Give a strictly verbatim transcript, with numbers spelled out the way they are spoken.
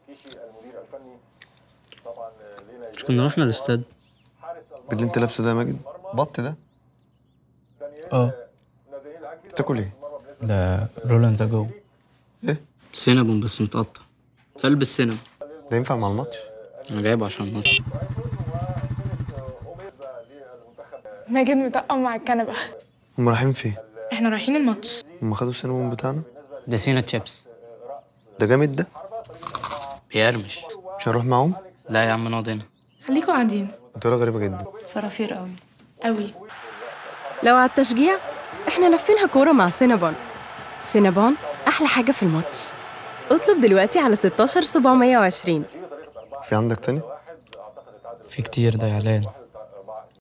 مش كنا رحنا الاستاد؟ باللي انت لابسه ده يا ماجد بط ده؟ اه بتاكل ايه؟ ده رولان ذا جو. ايه؟ سينابون بس متقطع. تلبس سينابون. ده ينفع مع الماتش؟ انا جايبه عشان الماتش. ماجد مطقم مع الكنبة. هم رايحين فين؟ احنا رايحين الماتش. هم خدوا السينابون بتاعنا؟ ده سينا تشيبس. ده جامد ده؟ بيرمش. مش هنروح معاهم؟ لا يا عم نقعد هنا. خليكوا قاعدين. بطريقة غريبة جدا. فرافير قوي قوي. لو على التشجيع احنا لفينها كورة مع سينابون. سينابون أحلى حاجة في الماتش. اطلب دلوقتي على ستاشر سبعمية وعشرين. في عندك تاني؟ في كتير ده يا علان.